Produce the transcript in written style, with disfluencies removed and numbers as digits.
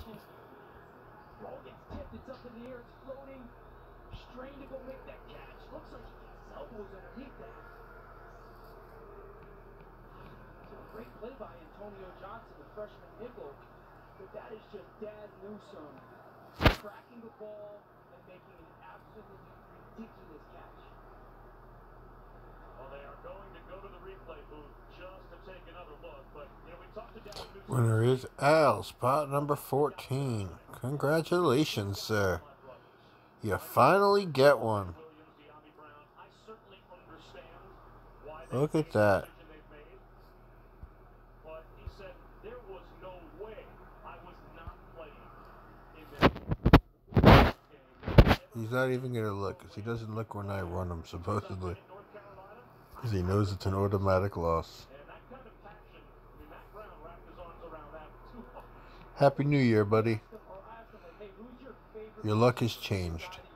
Ball gets tipped, it's up in the air, it's floating. Strain to go make that catch. Looks like he gets his elbows underneath that. So a great play by Antonio Johnson, the freshman nickel. But that is just Dad Newsome tracking the ball and making an absolutely ridiculous catch. Well, they are going to go to the replay booth just to take another look. But, you know, we talked to Dad Newsome. Winner is Al, spot number 14. Congratulations, sir. You finally get one. Look at that. But he said there was no way I was not playing in this game. He's not even going to look, because he doesn't look when I run him, supposedly. Because he knows it's an automatic loss. Happy New Year, buddy. Your luck has changed.